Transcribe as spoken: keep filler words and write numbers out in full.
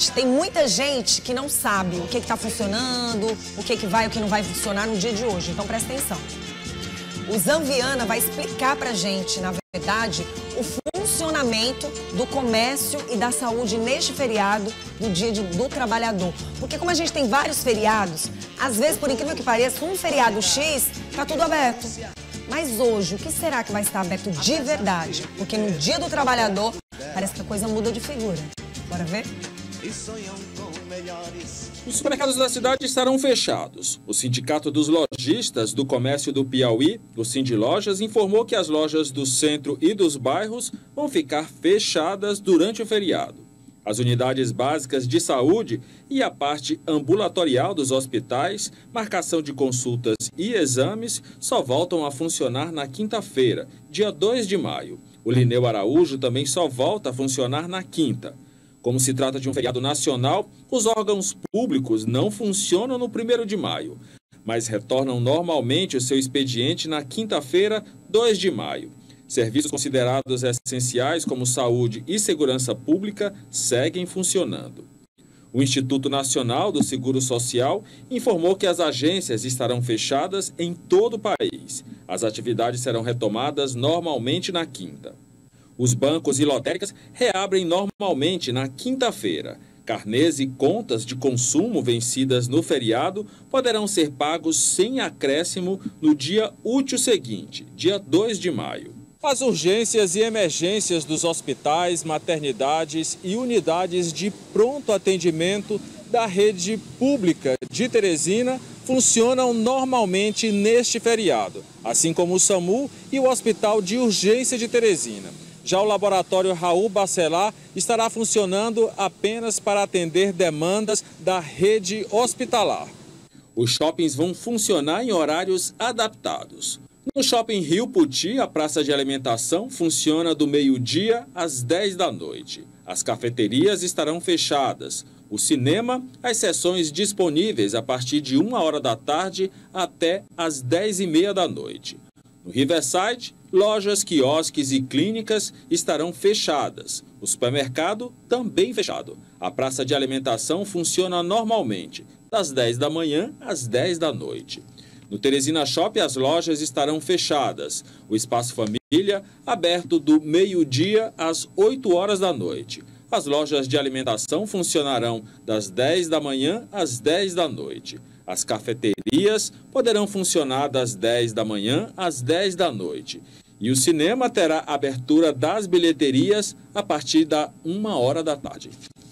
seguinte, tem muita gente que não sabe o que está funcionando, o que, que vai e o que não vai funcionar no dia de hoje. Então, presta atenção. O Zanviana vai explicar pra gente, na verdade, o funcionamento do comércio e da saúde neste feriado do Dia de, do Trabalhador. Porque como a gente tem vários feriados, às vezes, por incrível que pareça, um feriado X tá tudo aberto. Mas hoje, o que será que vai estar aberto de verdade? Porque no Dia do Trabalhador, parece que a coisa muda de figura. Bora ver? Os supermercados da cidade estarão fechados. O Sindicato dos Lojistas do Comércio do Piauí, o Sindilojas, informou que as lojas do centro e dos bairros vão ficar fechadas durante o feriado. As unidades básicas de saúde e a parte ambulatorial dos hospitais, marcação de consultas e exames, só voltam a funcionar na quinta-feira, dia dois de maio. O Lineu Araújo também só volta a funcionar na quinta. Como se trata de um feriado nacional, os órgãos públicos não funcionam no primeiro de maio, mas retornam normalmente o seu expediente na quinta-feira, dois de maio. Serviços considerados essenciais como saúde e segurança pública seguem funcionando. O Instituto Nacional do Seguro Social informou que as agências estarão fechadas em todo o país. As atividades serão retomadas normalmente na quinta. Os bancos e lotéricas reabrem normalmente na quinta-feira. Carnês e contas de consumo vencidas no feriado poderão ser pagos sem acréscimo no dia útil seguinte, dia dois de maio. As urgências e emergências dos hospitais, maternidades e unidades de pronto atendimento da rede pública de Teresina funcionam normalmente neste feriado, assim como o SAMU e o Hospital de Urgência de Teresina. Já o laboratório Raul Bacelar estará funcionando apenas para atender demandas da rede hospitalar. Os shoppings vão funcionar em horários adaptados. No Shopping Rio Puti, a praça de alimentação funciona do meio-dia às dez da noite. As cafeterias estarão fechadas. O cinema, as sessões disponíveis a partir de uma hora da tarde até às dez e meia da noite. No Riverside, lojas, quiosques e clínicas estarão fechadas. O supermercado também fechado. A praça de alimentação funciona normalmente, das dez da manhã às dez da noite. No Teresina Shopping, as lojas estarão fechadas. O Espaço Família, aberto do meio-dia às oito horas da noite. As lojas de alimentação funcionarão das dez da manhã às dez da noite. As cafeterias poderão funcionar das dez da manhã às dez da noite. E o cinema terá abertura das bilheterias a partir da uma hora da tarde.